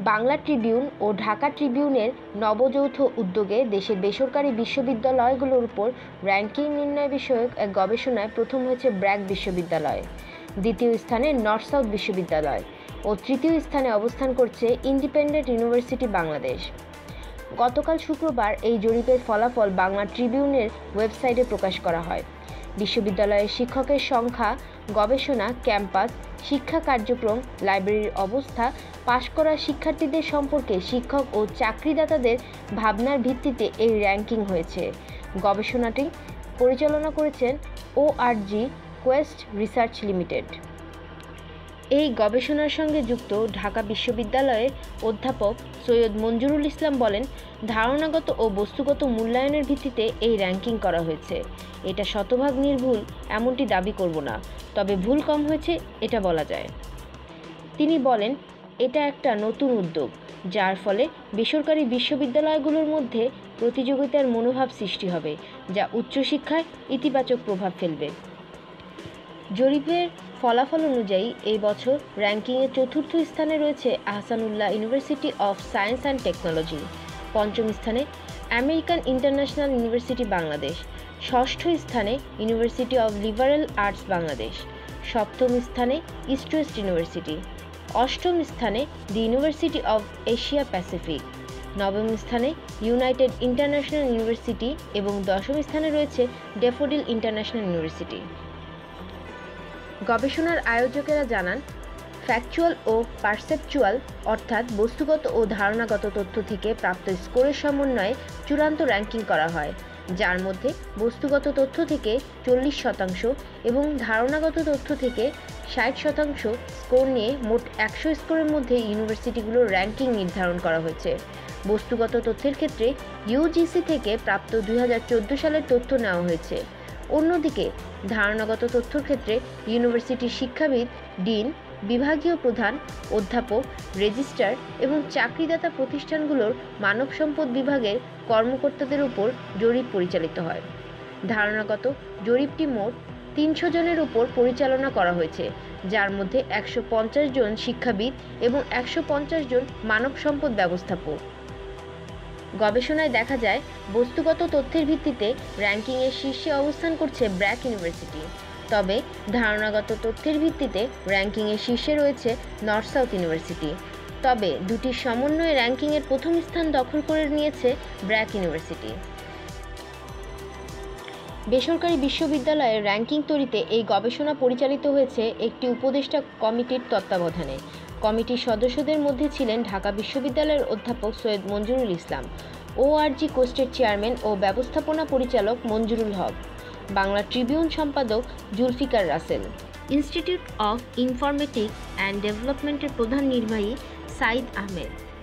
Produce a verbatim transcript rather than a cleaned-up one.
Bangla Tribune ও ঢাকা ট্রিবিউনের নবযৌথ উদ্যোগে দেশের বেসরকারি বিশ্ববিদ্যালয়গুলোর উপর র্যাঙ্কিং নির্ণয় বিষয়ক এক গবেষণায় প্রথম হয়েছে ব্র্যাক বিশ্ববিদ্যালয়, দ্বিতীয় স্থানে নর্থ সাউথ বিশ্ববিদ্যালয় ও তৃতীয় স্থানে অবস্থান করছে ইন্ডিপেন্ডেন্ট ইউনিভার্সিটি বাংলাদেশ। গতকাল শুক্রবার এই জরিপের ফলাফল বাংলা ট্রিবিউনের ওয়েবসাইটে প্রকাশ করা হয়। বিশ্ববিদ্যালয়ের শিক্ষকের সংখ্যা, গবেষণা, ক্যাম্পাস, শিক্ষা কার্যক্রম, লাইব্রেরির অবস্থা, পাশ করা শিক্ষার্থীদের সম্পর্কে শিক্ষক ও চাকরিদাতাদের ভাবনার ভিত্তিতে এই র্যাঙ্কিং হয়েছে। গবেষণাটি পরিচালনা করেছেন ওআরজি কোয়েস্ট রিসার্চ লিমিটেড। এই গবেষণার সঙ্গে যুক্ত ঢাকা বিশ্ববিদ্যালয়ের অধ্যাপক সৈয়দ মঞ্জুরুল ইসলাম বলেন, ধারণাগত ও বস্তুগত মূল্যায়নের ভিত্তিতে এই র্যাঙ্কিং করা হয়েছে। এটা শতভাগ নির্ভুল এমনটি দাবি করব না, তবে ভুল কম হয়েছে এটা বলা যায়। তিনি বলেন, এটা একটা নতুন উদ্যোগ, যার ফলে বেসরকারি বিশ্ববিদ্যালয়গুলোর মধ্যে প্রতিযোগিতার মনোভাব সৃষ্টি হবে, যা উচ্চশিক্ষায় ইতিবাচক প্রভাব ফেলবে। জরিপের ফলাফল অনুযায়ী এই বছর র্যাঙ্কিংয়ে চতুর্থ স্থানে রয়েছে Ahsanullah University of Science and Technology, পঞ্চম স্থানে আমেরিকান ইন্টারন্যাশনাল ইউনিভার্সিটি বাংলাদেশ, ষষ্ঠ স্থানে University of Liberal Arts Bangladesh, সপ্তম স্থানে ইস্ট ওয়েস্ট ইউনিভার্সিটি, অষ্টম স্থানে the University of Asia Pacific, নবম স্থানে ইউনাইটেড ইন্টারন্যাশনাল ইউনিভার্সিটি এবং দশম স্থানে রয়েছে ড্যাফোডিল ইন্টারন্যাশনাল ইউনিভার্সিটি। গবেষণার আয়োজকেরা জানান, ফ্যাকচুয়াল ও পারসেপচুয়াল অর্থাৎ বস্তুগত ও ধারণাগত তথ্য থেকে প্রাপ্ত স্কোরের সমন্বয়ে চূড়ান্ত র্যাঙ্কিং করা হয়, যার মধ্যে বস্তুগত তথ্য থেকে চল্লিশ শতাংশ এবং ধারণাগত তথ্য থেকে ষাট শতাংশ স্কোর নিয়ে মোট একশো স্কোরের মধ্যে ইউনিভার্সিটিগুলোর র্যাঙ্কিং নির্ধারণ করা হয়েছে। বস্তুগত তথ্যের ক্ষেত্রে ইউজিসি থেকে প্রাপ্ত দুই হাজার চোদ্দো সালের তথ্য নেওয়া হয়েছে। অন্যদিকে ধারণাগত তথ্যের ক্ষেত্রে ইউনিভার্সিটির শিক্ষাবিদ, ডিন, বিভাগীয় প্রধান, অধ্যাপক, রেজিস্ট্রার এবং চাকরিদাতা প্রতিষ্ঠানগুলোর মানব সম্পদ বিভাগের কর্মকর্তাদের উপর জরিপ পরিচালিত হয়। ধারণাগত জরিপটি মোট তিনশো জনের উপর পরিচালনা করা হয়েছে, যার মধ্যে একশো পঞ্চাশ জন শিক্ষাবিদ এবং একশো পঞ্চাশ জন মানব সম্পদ ব্যবস্থাপক। গবেষণায় দেখা যায়, বস্তুগত তথ্যের ভিত্তিতে র্যাঙ্কিংয়ের শীর্ষে অবস্থান করছে ব্র্যাক ইউনিভার্সিটি, তবে ধারণাগত তথ্যের ভিত্তিতে র্যাঙ্কিংয়ের শীর্ষে রয়েছে নর্থ সাউথ ইউনিভার্সিটি। তবে দুটির সমন্বয়ে র্যাঙ্কিংয়ের প্রথম স্থান দখল করে নিয়েছে ব্র্যাক ইউনিভার্সিটি। বেসরকারি বিশ্ববিদ্যালয়ের র্যাঙ্কিং তৈরিতে এই গবেষণা পরিচালিত হয়েছে একটি উপদেষ্টা কমিটির তত্ত্বাবধানে। কমিটির সদস্যদের মধ্যে ছিলেন ঢাকা বিশ্ববিদ্যালয়ের অধ্যাপক সৈয়দ মঞ্জুরুল ইসলাম, ওআরজি কোস্টের চেয়ারম্যান ও ব্যবস্থাপনা পরিচালক মঞ্জুরুল হক, বাংলা ট্রিবিউন সম্পাদক Zulfiqar Russell, Institute of Informatics and ডেভেলপমেন্টের প্রধান নির্বাহী সাইদ আহমেদ।